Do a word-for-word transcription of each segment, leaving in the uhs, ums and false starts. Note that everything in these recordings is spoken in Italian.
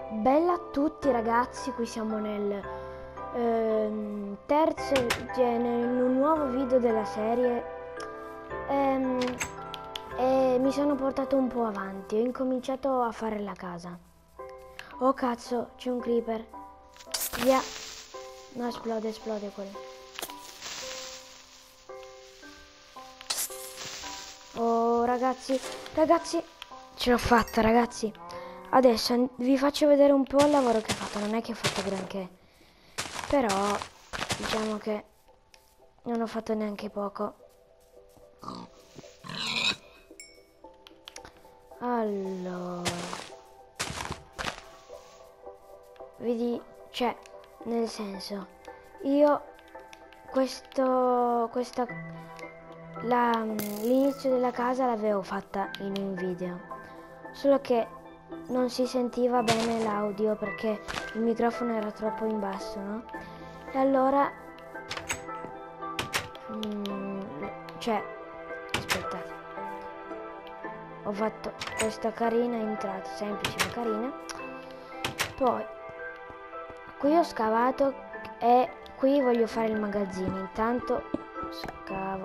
Bella a tutti ragazzi, qui siamo nel ehm, terzo, cioè, nel in un nuovo video della serie ehm, e mi sono portato un po' avanti, ho incominciato a fare la casa. Oh cazzo, c'è un creeper, via, no esplode, esplode quello. Oh ragazzi, ragazzi, ce l'ho fatta ragazzi. Adesso vi faccio vedere un po' il lavoro che ho fatto, non è che ho fatto granché, però diciamo che non ho fatto neanche poco. Allora, vedi, cioè, nel senso, io questo, questa, la, l'inizio della casa l'avevo fatta in un video, solo che non si sentiva bene l'audio perché il microfono era troppo in basso, no? E allora, mm, cioè, aspettate, ho fatto questa carina entrata, semplice ma carina. Poi, qui ho scavato e qui voglio fare il magazzino. Intanto scavo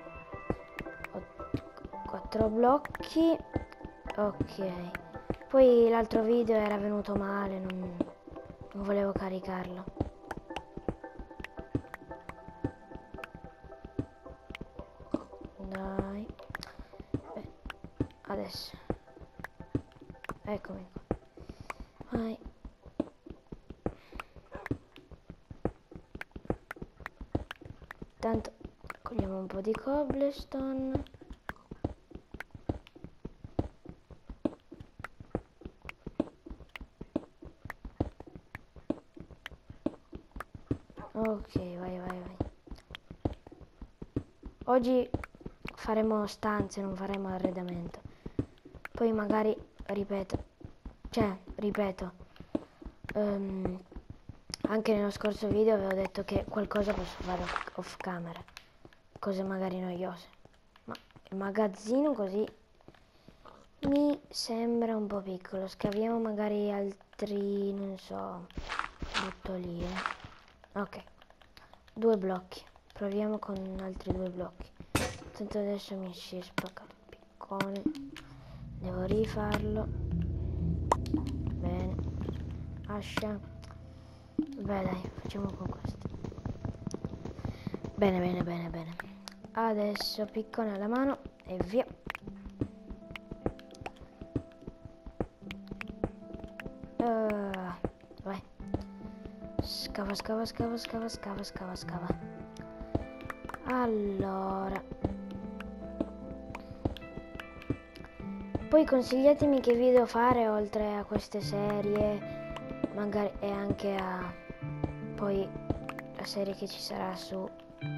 quattro blocchi, ok. Poi l'altro video era venuto male, non, non volevo caricarlo. Dai. Beh, adesso. Eccomi qua. Vai. Tanto cogliamo un po' di cobblestone. Ok, vai, vai, vai. Oggi faremo stanze, non faremo arredamento. Poi magari, ripeto, cioè, ripeto, um, anche nello scorso video avevo detto che qualcosa posso fare off, off camera, cose magari noiose. Ma il magazzino così mi sembra un po' piccolo. Scaviamo magari altri, non so, butto lì, eh. Ok, due blocchi. Proviamo con altri due blocchi. Tanto adesso mi si è spaccato il piccone. Devo rifarlo. Bene. Ascia. Beh dai, facciamo con questo. Bene, bene, bene, bene. Adesso piccone alla mano e via. Uh, vai. Scava, scava, scava, scava, scava, scava, scava. Allora. Poi consigliatemi che video fare oltre a queste serie, magari e anche a poi la serie che ci sarà su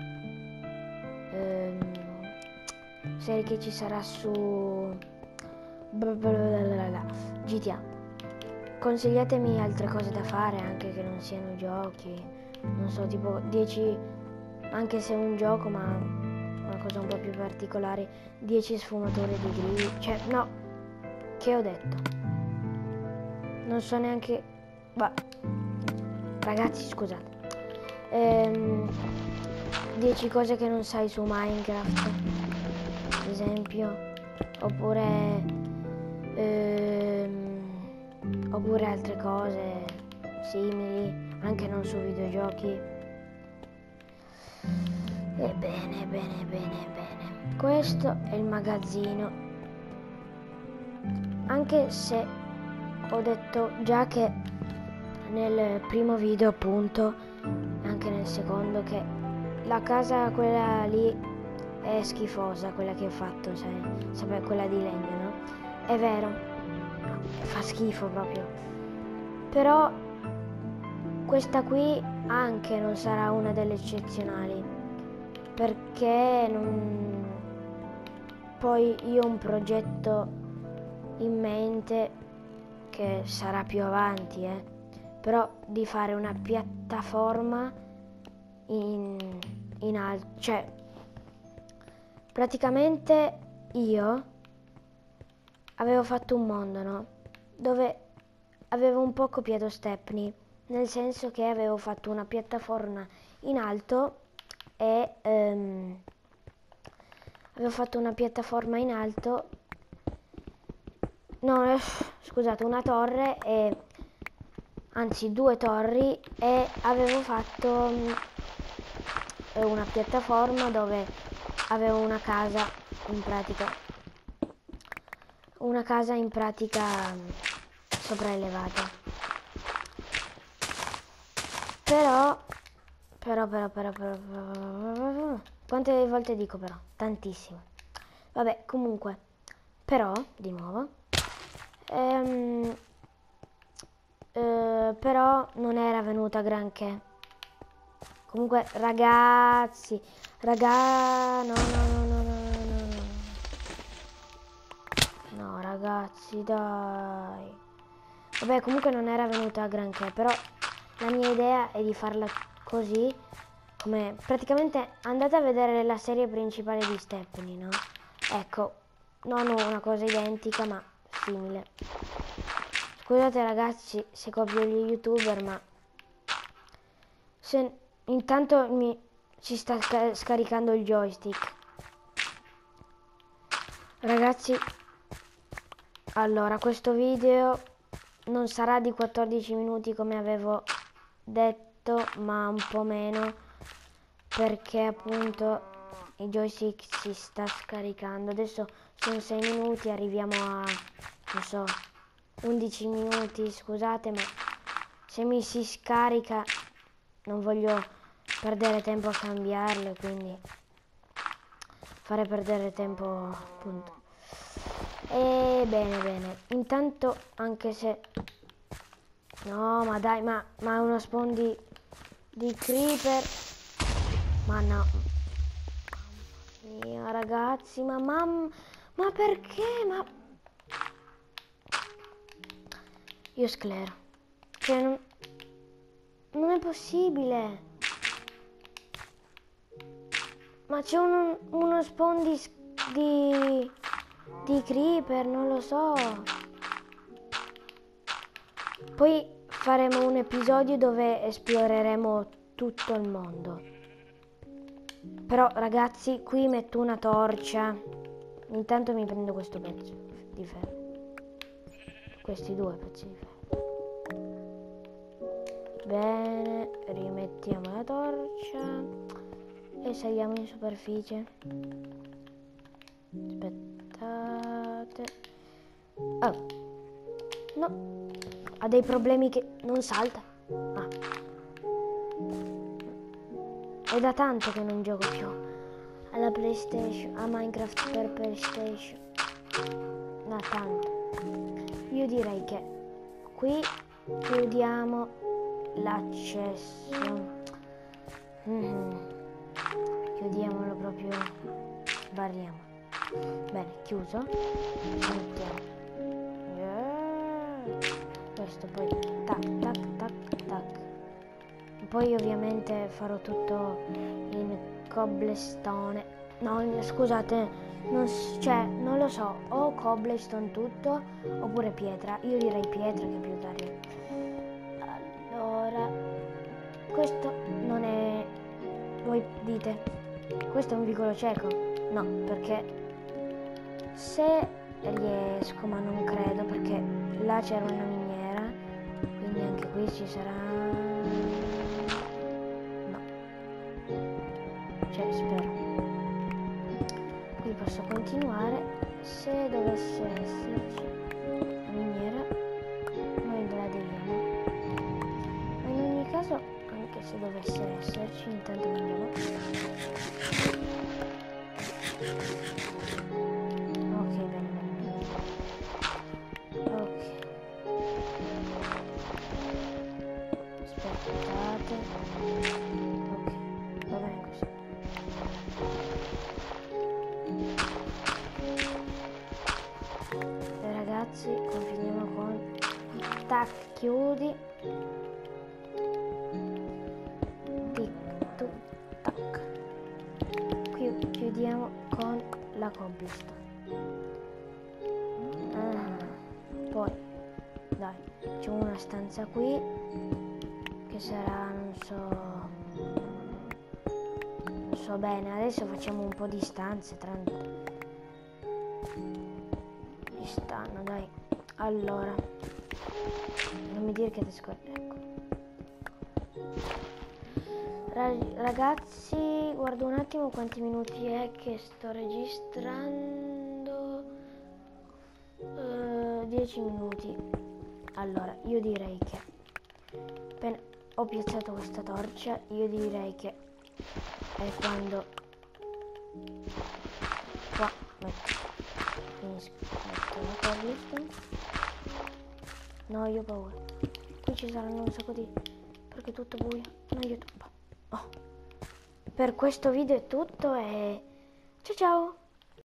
ehm, serie che ci sarà su G T A. Consigliatemi altre cose da fare, anche che non siano giochi, non so, tipo dieci, anche se è un gioco ma una cosa un po' più particolare, dieci sfumature di grigio, cioè no, che ho detto? Non so neanche, bah, ragazzi scusate, ehm, dieci cose che non sai su Minecraft, ad esempio, oppure, ehm, oppure altre cose simili, anche non su videogiochi. Ebbene, bene, bene, bene. Questo è il magazzino. Anche se ho detto già che nel primo video, appunto, anche nel secondo, che la casa, quella lì, è schifosa, quella che ho fatto, sai, sapete, quella di legno, no? È vero, fa schifo proprio. Però questa qui anche non sarà una delle eccezionali, perché non... poi io ho un progetto in mente che sarà più avanti, eh, però di fare una piattaforma in, in alto, cioè praticamente io avevo fatto un mondo, no? Dove avevo un po' copiato Stepney, nel senso che avevo fatto una piattaforma in alto e ehm, avevo fatto una piattaforma in alto, no, eh, scusate, una torre e anzi due torri, e avevo fatto eh, una piattaforma dove avevo una casa in pratica, una casa in pratica sopraelevata. Però, però, però, però, però, però, quante volte dico però? Tantissime. Vabbè, comunque, però, di nuovo, ehm, eh, però non era venuta granché. Comunque, ragazzi, raga, no, no, no, no, no, no, no, no, ragazzi, dai. Vabbè, comunque non era venuta granché, però la mia idea è di farla così, come praticamente andate a vedere la serie principale di Stepney, no? Ecco, non una cosa identica, ma simile. Scusate ragazzi se copio gli youtuber, ma se intanto mi ci sta sca- scaricando il joystick. Ragazzi, allora questo video non sarà di quattordici minuti come avevo detto, ma un po' meno, perché appunto il joystick si sta scaricando. Adesso sono sei minuti, arriviamo a, non so, undici minuti, scusate, ma se mi si scarica non voglio perdere tempo a cambiarlo, quindi fare perdere tempo appunto. E bene bene, intanto, anche se no, ma dai, ma, ma è uno spawn di, di creeper, ma no, mamma mia ragazzi, ma mamma, ma perché, ma io sclero, cioè non, non è possibile, ma c'è uno, uno spawn di, di, di creeper, non lo so. Poi faremo un episodio dove esploreremo tutto il mondo. Però ragazzi, qui metto una torcia. Intanto mi prendo questo pezzo di ferro. Questi due pezzi di ferro. Bene, rimettiamo la torcia e saliamo in superficie. Aspettate. Oh, no. Ha dei problemi che non salta. Ah. È da tanto che non gioco più alla PlayStation, a Minecraft per PlayStation. Da tanto. Io direi che qui chiudiamo l'accesso. Mm-hmm. Chiudiamolo proprio. Sbarriamo. Bene, chiuso. Mettiamo. Yeah. Questo poi tac tac tac tac. Poi ovviamente farò tutto in cobblestone. No, scusate, non, cioè, non lo so, o cobblestone tutto oppure pietra. Io direi pietra che è più carino. Allora, questo non è, voi dite, questo è un vicolo cieco? No, perché se riesco, ma non credo, perché là c'era una miniera, quindi anche qui ci sarà, no, cioè spero. Qui posso continuare, se dovesse esserci la miniera noi la deviamo, ma in ogni caso anche se dovesse esserci, intanto mangiamo. Ok, bene bene. Ok, aspettate. Ok, va bene così. E ragazzi, confiniamo con tac, chiudi. Tic, tu, tac. Qui chiudiamo con la cobblestone. Ah, poi dai, facciamo una stanza qui che sarà, non so, non so bene. Adesso facciamo un po' di stanze, tanto ci stanno, dai. Allora, non mi dire che ti scordi, ecco. Ragazzi, guardo un attimo quanti minuti è che sto registrando. uh, dieci minuti. Allora, io direi che appena ho piazzato questa torcia, io direi che è quando qua metto, finisco, metto la cobblestone. No, io ho paura, qui ci saranno un sacco di, perché è tutto buio, no, YouTube. Oh. Per questo video è tutto e ciao ciao!